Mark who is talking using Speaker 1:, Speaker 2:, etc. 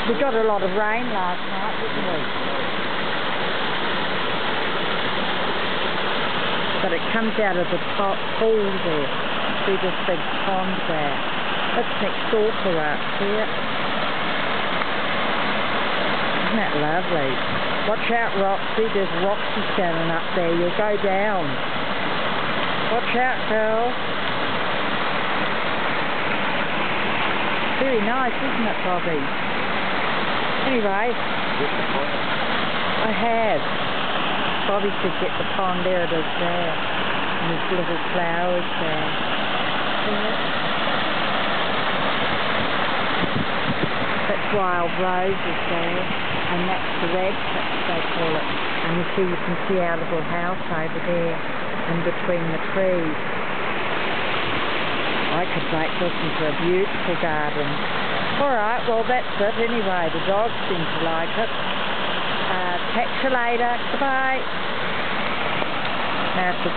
Speaker 1: We got a lot of rain last night, didn't we? But it comes out of the top pool there. See this big pond there. That's next door to us, see it? Isn't that lovely? Watch out, Roxy. There's Roxy standing up there. You'll go down. Watch out, girl. Very nice, isn't it, Bobby? Anyway, I have. Bobby said get the pond. There it is there. And there's little flowers there. Yeah. That's wild roses there. And that's the red tip, they call it. And you can see our little house over there in between the trees. I could make this into a beautiful garden. Alright, well that's it anyway. The dogs seem to like it. Catch you later. Goodbye. Now